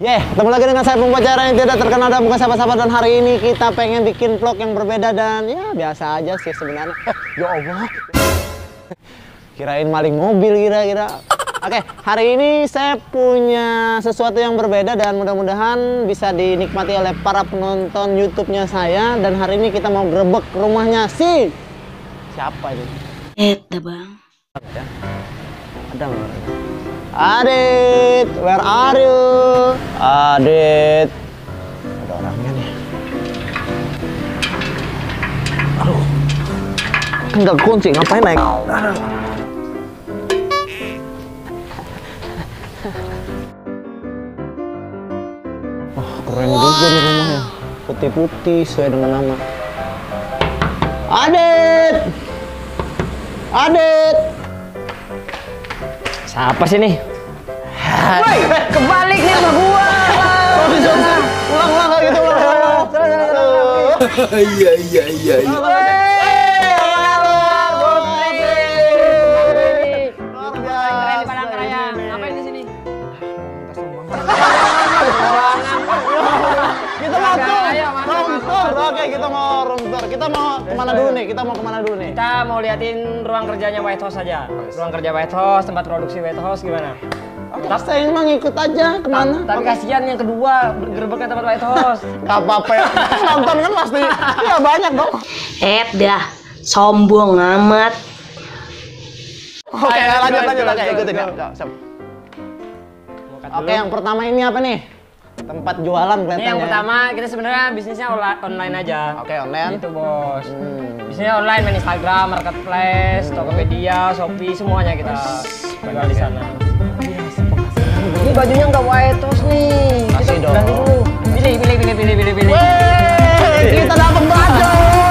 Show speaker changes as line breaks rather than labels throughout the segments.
Ketemu lagi dengan saya pembicara yang tidak terkenal dan bukan siapa-siapa, dan hari ini kita pengen bikin vlog yang berbeda dan ya biasa aja sih sebenarnya. Ya Allah. Kirain maling mobil kira-kira. Oke, hari ini saya punya sesuatu yang berbeda dan mudah-mudahan bisa dinikmati oleh para penonton YouTube-nya saya. Dan hari ini kita mau grebek rumahnya si siapa ini?
Bang.
Ada nggak? Adit, where are you? Adit, ada orangnya nih. Aduh, kan nggak kunci, ngapain naik? Aduh. Wah, keren juga nih rumahnya, putih-putih sesuai dengan nama. Adit, Adit.
Siapa sih nih? Woi, kebalik nih sama gua.
Ulang kayak gitu, ulang. Iya.
Ngapain di sini?
Kita mau tour. Oke, kita mau room tour. Kita mau kemana dulu nih?
Kita mau liatin ruang kerjanya White House aja. Ruang kerja White House, tempat produksi White House gimana?
Oke, saya emang ikut aja kemana?
Tapi kasihan yang kedua, gerbeknya tempat White House.
Gak apa-apa ya. Nonton kan pasti. Ya banyak dong.
Dah, sombong amat.
Oke, lanjut. Oke, ikutin ya. Oke, yang pertama ini apa nih? Tempat jualan kelihatannya.
Ini yang pertama, kita sebenarnya bisnisnya online aja.
Oke, online.
Gitu, Bos. Bisnisnya online, main Instagram, Marketplace, Tokopedia, Shopee, semuanya kita jual di sana. Ini bajunya nggak White House nih.
Kasih
Kita
dong.
ganti dulu. Pilih.
Kita dapat baju.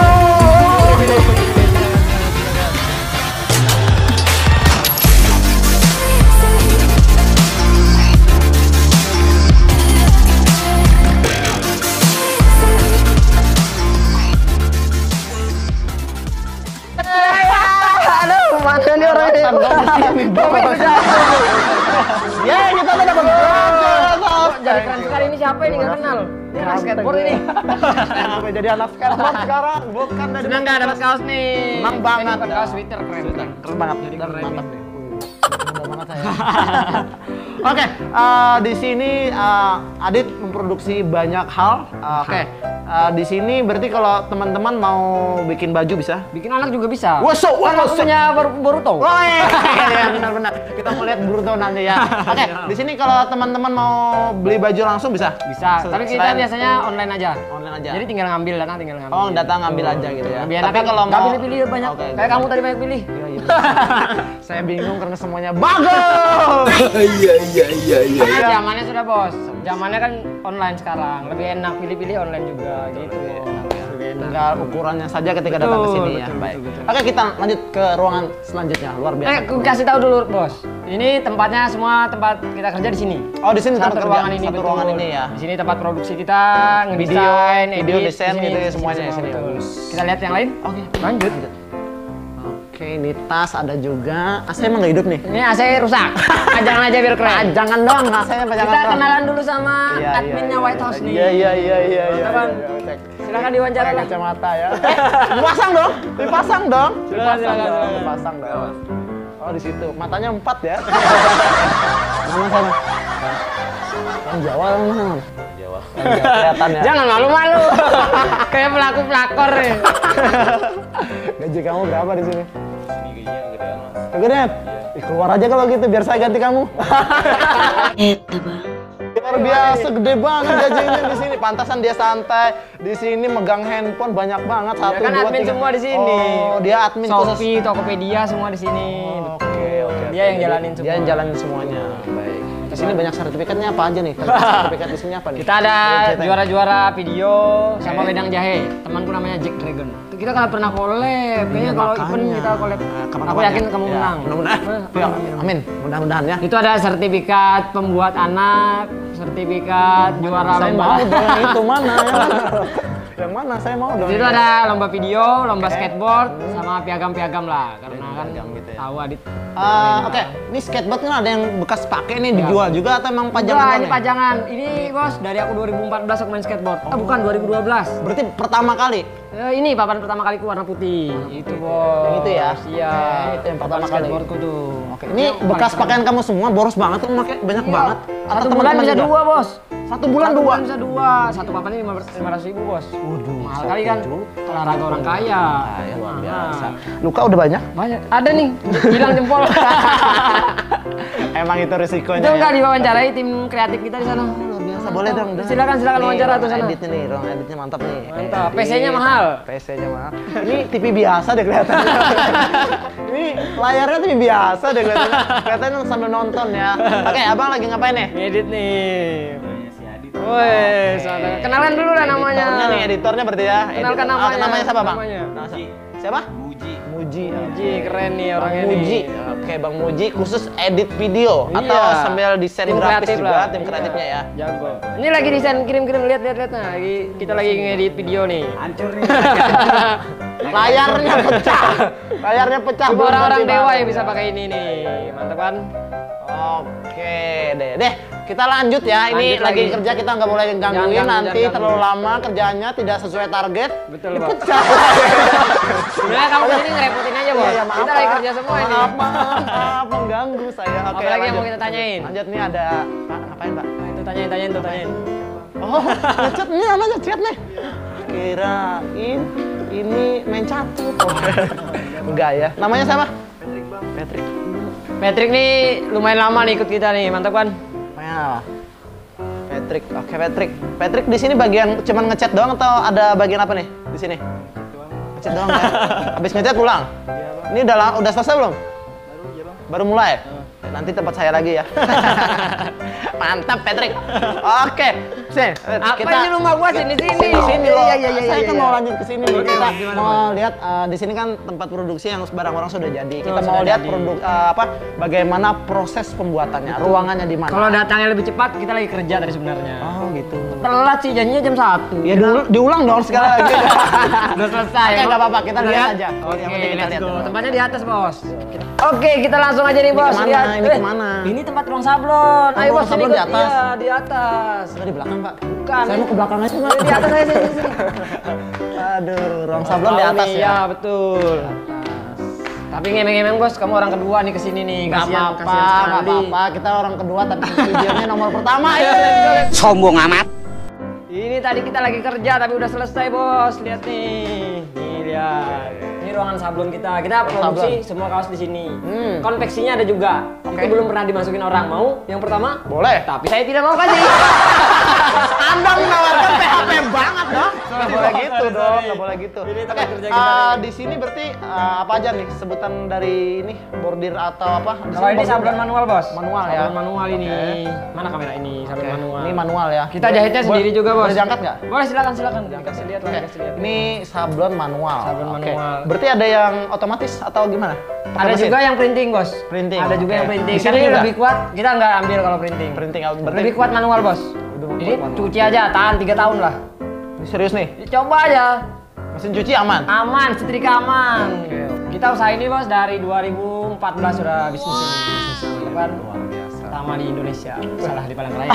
Mana nih orangnya?
Ya, kita udah dapat baju.
Jadi keren sekali, ini siapa ini nggak kenal? Ini anak skateboard ini.
Sampai jadi anak skateboard sekarang, bukan dari.
Senang nggak dapat kaos nih?
Senang banget.
Ini dapat kaos sweater keren.
Keren banget.
Jadi
Keren
keren
banget
nih.
nih. Banget saya. Oke, di sini Adit memproduksi banyak hal. Oke, di sini berarti kalau teman-teman mau bikin baju bisa?
Bikin anak juga bisa.
Wasok,
Kan aku punya Boruto.
Oh iya, benar. Kita mau lihat Boruto nanti ya. Oke, di sini kalau teman-teman mau beli baju langsung bisa?
Bisa. Tapi kita
Selain-
biasanya online aja.
Online aja.
Jadi tinggal ngambil, tinggal ngambil.
Oh, datang ngambil aja gitu ya.
Biar
Tapi kalau
nggak
mau
pilih-pilih banyak.
Oke,
Kayak kamu tadi banyak pilih.
Iya. Saya bingung karena semuanya bagus. Iya.
Karena zamannya sudah, Bos. Zamannya kan online sekarang. Lebih enak pilih-pilih online juga gitu. Lebih enak.
Tinggal ukurannya saja ketika datang ke sini ya. Baik. Oke, kita lanjut ke ruangan selanjutnya. Luar biasa.
Aku kasih tahu dulu, Bos. Ini tempatnya semua tempat kita kerja di sini.
Oh, di sini tempat
Satu
kerja,
ruangan ini,
satu
betul.
ruangan ini ya.
Di sini tempat produksi kita, ngedesain,
Video
edit,
desain
di sini,
gitu ya, semuanya di sini.
betul. Kita lihat yang lain.
Oke,
Lanjut.
Oke, ini tas ada juga. AC emang nggak hidup nih?
Ini AC rusak. Jangan aja biar keren.
Jangan dong, AC-nya jangan
Kita
dong.
kenalan dulu sama
Iya,
adminnya
iya,
White House nih.
Iya.
Mantap, Bang.
Cek.
Silakan diwawancara
Pakai
lah.
kacamata ya. Dipasang dong. Dipasang dong.
Silakan.
Oh, di situ. Matanya 4 ya. Nama sana. Yang Jawa mana? Jawa. Kelihatan ya.
Jangan malu-malu. Kayak pelaku pelakor nih.
Gaji kamu berapa di sini? Kegedean? Ih, keluar aja kalau gitu biar saya ganti kamu.
Bang.
Luar biasa gede banget gajinya di sini. Pantasan dia santai. Di sini megang handphone banyak banget.
Ya kan admin semua di sini.
Oh, dia admin
Shopee, Tokopedia semua di sini.
Oke.
Dia yang jalanin semua.
Dia yang jalanin semuanya. Baik. Di sini banyak sertifikatnya apa aja nih? Sertifikat di sini apa nih?
Kita ada
Ceritain.
juara-juara video sama wedang jahe. Temanku namanya Jack Dragon. Kita kan pernah collab. Kayaknya kalau event kita collab. Aku yakin kamu menang.
Mudah-mudahan. Ya, amin. Mudah-mudahan ya.
Itu ada sertifikat pembuat anak, sertifikat juara
Saya
lomba.
mau dengan itu mana ya? Yang mana? Saya mau dong.
Di situ ada lomba video, lomba skateboard, sama piagam-piagam lah. Karena kan
Piagam gitu ya.
tahu Adit.
Oke, ini skateboard kan ada yang bekas pakai nih dijual juga atau emang
Enggak,
pajangan?
ini pajangan. Ini bos, dari aku 2014 aku main skateboard. Bukan 2012.
Berarti pertama kali.
Ini papan pertama kaliku warna putih. Itu bos.
Yang itu ya?
Iya.
Itu yang
Papan
pertama kali.
skateboardku tuh.
Oke, ini bekas pakaian kamu semua boros banget tuh pakai banyak banget.
Satu bulan bisa
juga?
dua bos.
Satu bulan
Satu
dua.
bulan bisa dua. Satu papan ini 500.000 bos.
Waduh,
Mahal kali kan? Olahraga orang kaya.
Ya, luar
Mahal.
biasa. Luka udah banyak?
Banyak. Ada nih, hilang jempol.
Emang itu risikonya.
Itu enggak
ya?
diwawancarai tim kreatif kita di sana.
Luar biasa. Boleh dong.
Silakan
Nih,
wawancara tuh
ruang
sana.
Editnya nih, ruang editnya mantap nih.
Mantap.
Edit.
PC-nya mahal.
PC-nya mahal. Ini TV biasa deh kelihatannya. Ini layarnya TV biasa deh kelihatannya. Kelihatannya sambil nonton ya. Oke, abang lagi ngapain nih?
Ngedit nih. Woi, kenalan dulu lah namanya.
Editornya nih, editornya berarti ya.
Kenalkan
Editor.
namanya.
Namanya siapa bang?
Namanya.
Siapa? Muji.
Muji, keren nih orangnya
Bang Muji.
nih.
Oke, Bang Muji khusus edit video
Iya.
atau sambil desain
Tim
grafis
kreatif
juga,
lah.
tim kreatifnya ya.
Jago. Ini lagi desain kirim-kirim lihat nah. Kita lagi ngedit video nih.
Hancur nih.
Layarnya pecah. Layarnya pecah.
Cuma
belum
orang-orang
ganti,
dewa
Bang.
yang bisa pakai ini nih. Mantap kan?
Oke, deh. Kita lanjut ya. Ini
Lanjut
lagi
lagi.
kerja, kita nggak boleh gangguin.
Jangan
Nanti
ganggu.
terlalu lama kerjanya tidak sesuai target.
Betul, Bang.
Dipecah.
Sebenarnya kamu ini ngerepotin aja, Bos.
Iya, maaf,
Kita lagi
Pak.
kerja semua ini.
Maaf, mengganggu saya. Oke,
Apalagi yang
lanjut.
mau kita tanyain?
Lanjut nih ada Pak, ngapain Pak?
Nah, itu tanyain tuh.
Oh, ngechat nih, namanya chat nih. Kirain ini main catur. Enggak ya. Namanya siapa? Patrick.
Patrick nih lumayan lama nih ikut kita nih, mantap kan?
Ya. Patrick. Oke, Patrick. Patrick di sini bagian cuman ngechat doang atau ada bagian apa nih di sini? Ngechat doang ya. Habis ngechat pulang. Ini udah selesai belum? Baru mulai. Nanti tempat saya lagi ya. Mantap, Patrick. Oke. Sini.
Apa ini rumah gua sini?
Sini loh.
Iya.
Saya kan mau lanjut ke sini nih. Kita
gimana,
mau lihat di sini kan tempat produksi yang barang-barang sudah jadi. Kita
Sudah
mau lihat
jadi.
bagaimana proses pembuatannya, ruangannya di mana.
Kalau datangnya lebih cepat, kita lagi kerja tadi sebenarnya.
Oh, gitu.
Telat sih, janjinya jam 1.
Ya diulang dong sekali lagi.
Udah selesai.
Oke, nggak apa-apa, kita
Udah
lihat
lihat?
aja.
Oke,
Yang penting kita
let's
lihat
go.
dulu.
Tempatnya di atas, Bos. Oke, kita langsung aja nih,
Ini
Bos.
kemana?
Lihat.
Ini kemana?
Ini tempat ruang sablon. Ayo,
ruang
Bos,
sablon
sini,
di
Bos.
atas?
Iya, di atas.
Saya di belakang, Pak.
Bukan.
Saya mau ke belakang aja, Pak.
Di atas aja sini.
Aduh, ruang sablon di atas ya.
Iya, betul. Tapi ngemeng-ngemeng, Bos, kamu orang kedua nih kesini nih.
Gak
Kasihan,
apa-apa,
kasihan
gak
sekali.
apa-apa. Kita orang kedua tapi videonya nomor pertama.
Ayo,
Yeay.
let's go, let's go.
Sombong amat.
Ini tadi kita lagi kerja tapi udah selesai, Bos. Lihat nih. Nih, lihat. Ini ruangan sablon kita. Kita produksi semua kaos di sini. Konveksinya ada juga.
Oke.
Itu belum pernah dimasukin orang. Mau? Yang pertama?
Boleh.
Tapi saya tidak mau kasih.
Anda menawarkan PHP banget dong. Nggak boleh
Sorry,
gitu
sorry.
dong, nggak boleh gitu.
Ini
Oke,
tempat kerja kita nih.
di sini berarti apa aja nih sebutan dari ini bordir atau apa? Di
Kalau
sini
ini
bordir
sablon
nggak?
manual, Bos.
Manual ya?
Sablon manual ini. Mana kamera ini? Sablon
Oke,
manual.
ini manual ya.
Kita jahitnya sendiri juga, Bos.
Boleh diangkat nggak?
Boleh, silakan. Dikasih lihat lah,
Oke,
dikasih lihat.
ini sablon manual.
Sablon
Oke.
manual.
Berarti ada yang otomatis atau gimana? Pakai
Ada
mesin?
juga yang printing, Bos.
Printing,
Ada juga
oke.
yang printing.
Di sini
Tapi
juga?
lebih kuat. Kita nggak ambil kalau printing.
Printing, berarti
Lebih kuat manual, Bos. Ini cuci aja, tahan 3 tahun lah.
Ini serius nih.
Coba aja.
Mesin cuci aman.
Aman, setrika aman. Kita usaha ini, Bos, dari 2014 sudah bisnis ini. Kan?
Luar biasa.
Pertama di Indonesia. Salah di Palangkaraya.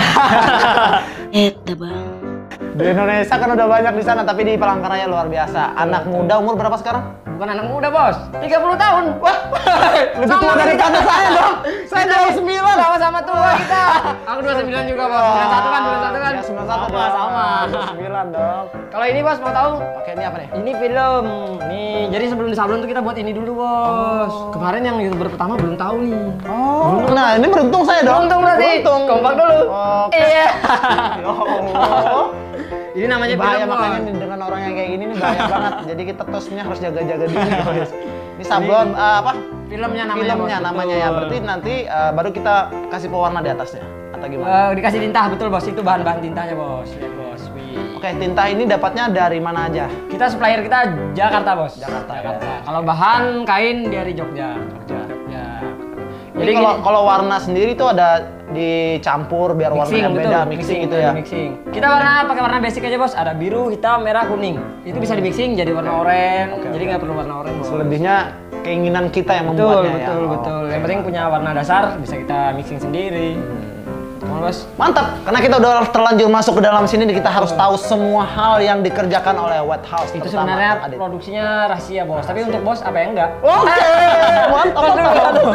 Bang.
Di Indonesia kan udah banyak di sana, tapi di Palangkaraya luar biasa. Anak muda umur berapa sekarang?
Bukan anak muda, Bos. 30 tahun. Wah,
Lebih tua dari kata saya dong. Saya 29.
Sama-sama tua kita. Aku 29 juga, Bos. 91 kan, 91 kan.
Ya, 91
sama,
dong.
sama.
29 dong.
Kalau ini, Bos, mau tahu?
Oke, ini apa nih?
Ini film. Nih, jadi sebelum di sablon tuh kita buat ini dulu, Bos. Kemarin yang YouTuber pertama belum tahu nih.
Oh, nah ini beruntung saya dong.
Beruntung berarti.
Beruntung.
Kompak dulu.
Oke.
Iya.
Ya Allah.
Ini namanya
Bahaya
film, Bos.
makanya dengan orang yang kayak gini nih bahaya banget. Jadi kita tosnya harus jaga-jaga diri, guys. Ini sablon apa?
Filmnya namanya,
Filmnya
Bos,
namanya
betul.
ya. Berarti nanti baru kita kasih pewarna di atasnya atau gimana?
Dikasih tinta, betul, Bos. Itu bahan-bahan tintanya, Bos. Lihat, Bos. Wih.
Oke, tinta ini dapatnya dari mana aja?
Kita supplier kita Jakarta, Bos.
Jakarta, ya.
Kalau bahan kain dari Jogja. Ya.
Jadi kalau warna sendiri tuh ada dicampur biar warnanya beda, mixing gitu ya.
Mixing. Kita pakai warna basic aja bos. Ada biru, hitam, merah, kuning. Itu bisa di mixing jadi warna oranye. Jadi nggak perlu warna oranye.
Selebihnya keinginan kita yang
Betul,
membuatnya
betul,
ya.
betul. Yang penting punya warna dasar bisa kita mixing sendiri. Bos.
Mantap, karena kita udah terlanjur masuk ke dalam sini, kita harus tahu semua hal yang dikerjakan oleh White House.
Itu
terutama
sebenarnya
Adit.
produksinya rahasia bos, tapi untuk bos apa ya enggak?
Oke, mantap.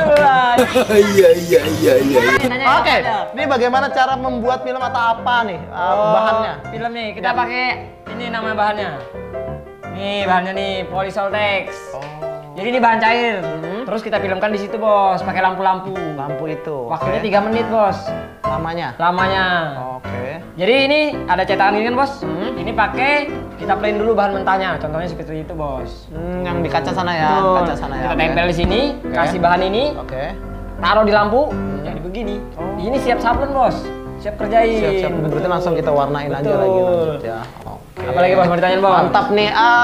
Iya.
Oke, ini bagaimana cara membuat film atau apa nih bahannya?
Film nih, kita pakai ini nama bahannya. Nih bahannya nih, Polysoltex. Jadi ini bahan cair. Terus kita filmkan di situ bos, pakai lampu-lampu.
Lampu itu.
Waktunya 3 menit bos. Lamanya.
Oke.
Jadi ini ada cetakan ini kan bos. Ini pakai kita plain dulu bahan mentahnya. Contohnya seperti itu bos.
Yang di kaca sana ya,
Betul.
kaca sana ya.
Kita tempel di sini, kasih bahan ini,
Oke.
taruh di lampu, jadi begini. Ini siap sablon bos, siap kerjain.
Siap. Berarti langsung kita warnain aja
Betul.
lagi lanjut ya. Oke.
Apalagi bos mau ditanyain bos?
Mantap nih.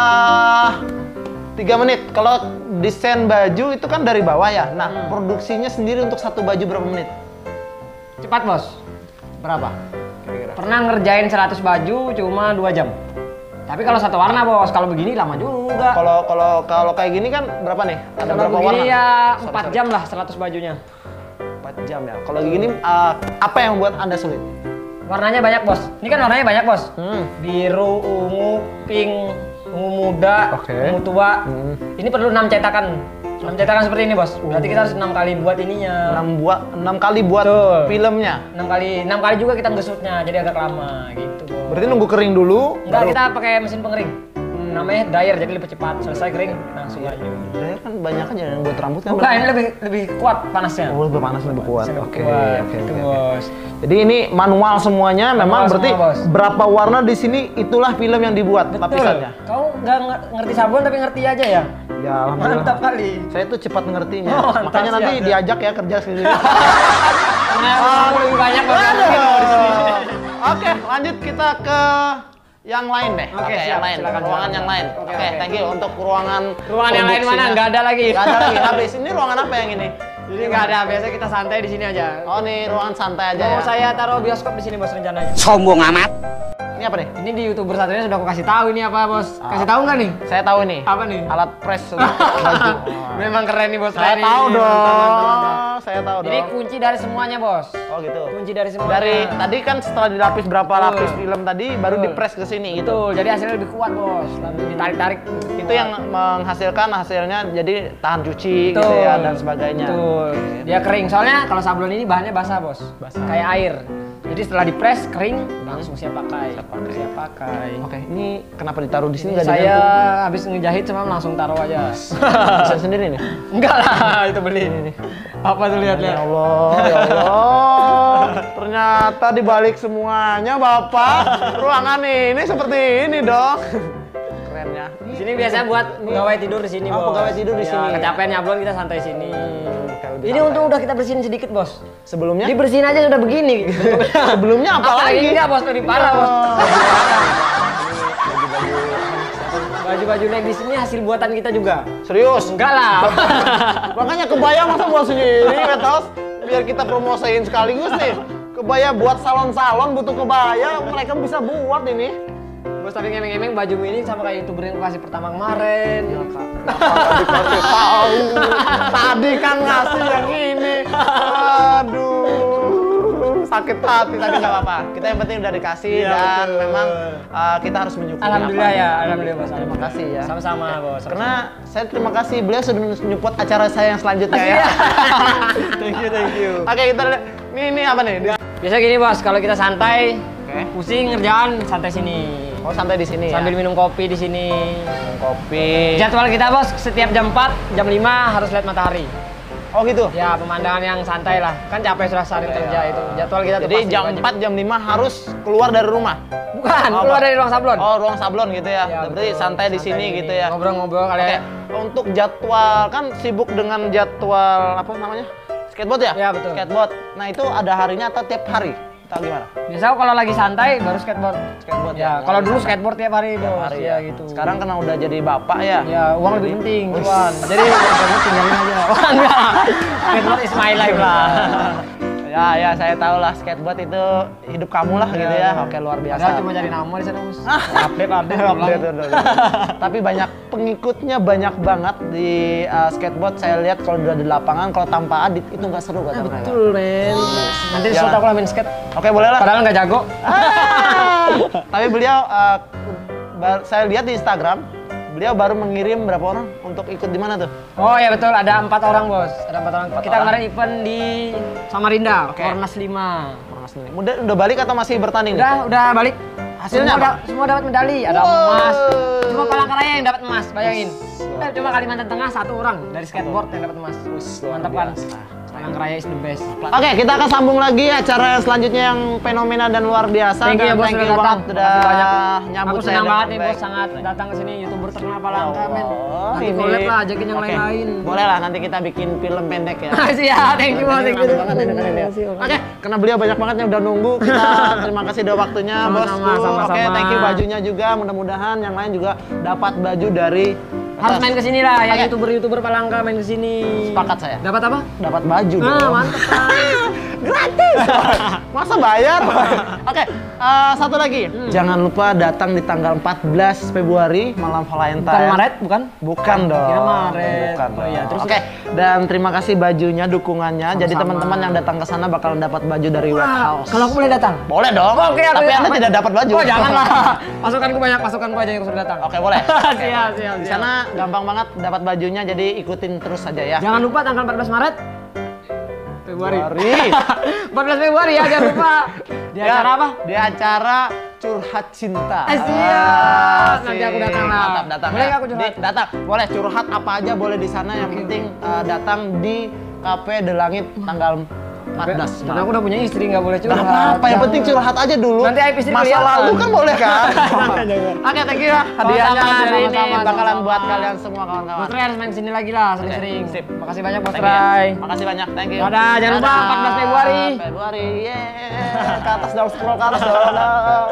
3 menit. Kalau desain baju itu kan dari bawah ya. Nah, produksinya sendiri untuk satu baju berapa menit?
Cepat bos.
Berapa? Kira-kira.
Pernah ngerjain 100 baju cuma 2 jam. Tapi kalau satu warna bos, kalau begini lama juga.
Kalau kayak gini kan berapa nih? Ada
Kalau
berapa
begini
warna?
ya
Sorry,
4 jam lah 100 bajunya.
4 jam ya. Kalau gini apa yang membuat Anda sulit?
Warnanya banyak bos. Ini kan warnanya banyak bos. Biru, ungu, pink, ungu muda,
Oke.
ungu tua. Ini perlu 6 cetakan. 6 cetakan seperti ini bos. Berarti kita harus 6 kali buat ininya.
6 kali buat
Betul.
filmnya.
6 kali juga kita ngesutnya, jadi agak lama gitu bos.
Berarti nunggu kering dulu.
Enggak,
baru-
kita pakai mesin pengering. Namanya dryer, jadi lebih cepat. Selesai kering, langsung aja.
Dryer kan banyak aja yang buat rambut kan.
Bukan, ini lebih kuat panasnya.
Oh, lebih panas, lebih kuat.
Lebih
Oke,
kuat,
oke,
gitu,
oke.
bos.
Jadi ini manual semuanya, memang
Manual
berarti
semua, bos.
berapa warna di sini itulah film yang dibuat lapisannya.
Kau nggak ngerti sablon tapi ngerti aja ya?
Ya, alhamdulillah.
Mantap kali.
Saya tuh cepat ngertinya.
Oh, mantap,
Makanya nanti
siap.
diajak ya kerja sendiri.
Karena lebih banyak bos.
Oke, lanjut kita ke yang lain deh.
Oke,
yang
siap.
lain.
Silakan,
Ruangan
silakan.
yang lain.
Oke,
Oke,
oke.
thank you untuk ruangan
Ruangan yang lain mana?
produksinya.
Nggak ada lagi.
Nggak ada lagi, habis. Ini ruangan apa yang ini?
Jadi nggak ada. Biasa kita santai di sini aja.
Oh, nih ruangan santai aja
Mau
ya.
saya taruh bioskop di sini bos rencananya.
Sombong amat.
Ini apa nih?
Ini di YouTuber satunya sudah aku kasih tahu ini apa bos. Kasih tahu nggak nih?
Saya tahu nih.
Apa nih?
Alat press untuk baju.
Memang keren nih bos.
Saya
Keren
tahu
ini.
dong.
Mantap, mantap.
Saya tahu
Jadi
dong.
kunci dari semuanya bos.
Oh gitu.
Kunci dari semuanya.
Dari tadi kan setelah dilapis berapa
Betul.
lapis film tadi baru
Betul.
dipres ke sini gitu.
Betul. Jadi hasilnya lebih kuat bos. Langsung ditarik-tarik.
Itu yang menghasilkan hasilnya jadi tahan cuci gitu
Betul.
ya dan sebagainya.
Betul. Dia kering. Soalnya kalau sablon ini bahannya basah bos.
Basah.
Kayak air. Jadi setelah dipres kering langsung siap pakai. Siap pakai.
Oke, ini kenapa ditaruh di sini nggak
Saya
digantung?
habis ngejahit cuma langsung taruh aja.
Bisa sendiri nih.
Enggak lah, itu beli ini. Apa tuh
Ya
lihat-lihat?
Allah, ya Allah. Ternyata dibalik semuanya Bapak, ruangan ini seperti ini dong. Keren ya.
Di sini biasanya buat pegawai tidur di sini,
Oh,
bos.
pegawai tidur di
Ya,
sini.
Kecapean nyablon kita santai sini.
Kayak lebih
Ini
santai.
untung udah kita bersihin sedikit, bos.
Sebelumnya?
Dibersihin aja sudah begini.
Sebelumnya apa
Apalagi
lagi?
enggak, bos, lebih parah, bos.
Baju-baju.
Baju-baju ladies ini hasil buatan kita juga.
Serius?
Enggak lah.
Makanya kebaya masa buat sendiri, Wetos? Biar kita promosiin sekaligus nih. Kebaya buat salon-salon butuh kebaya, mereka bisa buat ini.
Bos, tapi ngemeng-ngemeng bajumu ini sama kayak YouTuber yang kasih pertama kemarin.
Dikasih tahu. Tadi kan ngasih yang ini. Aduh, sakit hati tadi nggak apa-apa. Kita yang penting udah dikasih
Iya,
dan
betul.
memang kita harus menyukuri.
Alhamdulillah
apa.
ya, alhamdulillah bos.
Terima kasih ya.
Sama-sama, bos.
Karena saya terima kasih beliau sudah menyupport acara saya yang selanjutnya ya.
Thank you.
Oke, kita lihat. Ini apa nih?
Biasa gini, bos, kalau kita santai,
Oke.
pusing ngerjaan santai sini.
Oh, santai di sini
Sambil
ya.
minum kopi di sini.
Kopi.
Jadwal kita, bos, setiap jam 4, jam 5 harus lihat matahari.
Oh gitu.
Ya, pemandangan yang santai lah. Kan capek sudah sehari kerja itu. Jadwal kita tuh
Jadi
pasti
jam
wajib.
4, jam 5 harus keluar dari rumah.
Bukan,
Oh,
keluar
apa?
dari ruang sablon.
Oh, ruang sablon gitu ya.
Ya,
Berarti
betul.
santai di sini gitu ya.
Ngobrol-ngobrol
Oke,
kalian.
untuk jadwal kan sibuk dengan jadwal apa namanya? Skateboard ya?
Ya, betul.
Skateboard. Nah, itu ada harinya atau tiap hari? Atau gimana?
Biasa kalau lagi santai baru skateboard.
Skateboard
Ya, kalau dulu skateboard tiap hari, bos.
hari
ya gitu.
Sekarang karena udah jadi bapak ya.
Ya, uang lebih penting, cuan. Jadi skateboard tinggalin aja. Wah, enggak. Skateboard is my life lah.
Ya Ya, saya tahu lah skateboard itu hidup kamu lah gitu ya. Oke, luar biasa.
Padahal cuma cari nama di sana, Bos.
Update. Tapi banyak pengikutnya banyak banget di skateboard. Saya lihat kalau udah di lapangan, kalau tanpa Adit itu nggak seru kata mereka.
Betul, Ren. Nanti
Ya.
suatu aku lah main skate.
Oke, boleh lah.
Padahal nggak jago.
Tapi beliau, saya lihat di Instagram, beliau baru mengirim berapa orang untuk ikut di mana tuh?
Oh ya betul, ada 4 orang, Bos. Ada 4 orang. Kita
orang.
kemarin event di Samarinda,
Oke.
Kornas 5.
Udah balik atau masih bertanding?
Udah balik.
Hasilnya apa?
Semua dapat medali, ada
Wow.
emas. Cuma Palangkaraya yang dapat emas, bayangin. Cuma Kalimantan Tengah 1 orang dari skateboard yang dapat emas. Mantap kan? Palangkaraya is the best.
Oke, kita akan sambung lagi acara yang selanjutnya yang fenomena dan luar biasa.
Thank you ya,
Dan
Bos,
thank
sudah
you
datang.
banget udah
Makasih banyak.
nyambut
Aku
saya
senang
dengan
banget nih,
baik.
Bos, sangat datang ke sini YouTuber terkenal Palangka, men.
Oh,
Nanti
ini.
collab lah, ajakin yang
Oke.
lain-lain.
Boleh lah, nanti kita bikin film pendek ya.
Siap, thank you, Bos. Thank you.
Oke, karena beliau banyak banget yang udah nunggu, kita terima kasih udah waktunya,
Sama-sama,
bosku.
sama-sama.
Oke, thank you bajunya juga. Mudah-mudahan yang lain juga dapat baju dari
Harus main ke sini lah,
Oke.
yang YouTuber Palangka main ke sini.
Sepakat saya.
Dapat apa?
Dapat baju
Nah,
dong.
mantap kan.
Gratis. Masa bayar? Oke, satu lagi. Jangan lupa datang di tanggal 14 Februari malam Valentine.
Bukan Maret, bukan?
Bukan dong.
Kira Maret.
Bukan
Oh iya,
dong.
terus?
Oke, dan terima kasih bajunya, dukungannya. Jadi
Sama-sama.
teman-teman yang datang ke sana bakalan dapat baju dari Wet House.
Kalau aku boleh datang?
Boleh dong.
Oke, aku
Tapi Anda tidak dapat baju.
Oh, janganlah. Pasukanku banyak, pasukanku aja yang sudah datang.
Oke, boleh.
Siap.
Di sana gampang banget dapat bajunya, jadi ikutin terus saja ya.
Jangan lupa tanggal 14 Maret. Februari. 14 Februari ya, jangan lupa. Di acara apa?
Di acara curhat cinta.
Siap. Nanti
Asik.
aku datang lah.
Mantap, datang.
Boleh
ya.
nggak aku curhat?
Datang. Boleh curhat apa aja boleh di sana. Yang penting datang di Cafe De Langit tanggal 14.
Karena aku udah punya istri, nggak boleh
Gak
curhat.
apa-apa, yang penting curhat aja dulu.
Nanti aib istri
Masa
kelihatan.
lalu kan boleh kan?
Jangan.
Oke, thank you ya. Hadiahnya
Sama-sama,
dari ini
sama-sama,
bakalan
sama-sama.
buat kalian semua kawan-kawan.
Bos Ray harus main kesini lagi lah, sering-sering.
Sip.
Makasih banyak, Bos
Thank you ya.
Ray.
Makasih banyak, thank you.
Dadah, jangan lupa 14 Februari.
Februari, yeay. Ke atas dong, scroll ke atas dong.